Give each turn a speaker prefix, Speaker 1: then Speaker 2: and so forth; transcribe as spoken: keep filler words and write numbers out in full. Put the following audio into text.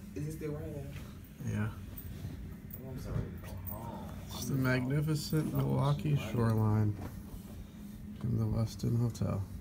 Speaker 1: Is it still raining?
Speaker 2: Yeah.
Speaker 1: Oh, I'm sorry. Go home.
Speaker 2: It's the magnificent Milwaukee shoreline in the Westin Hotel.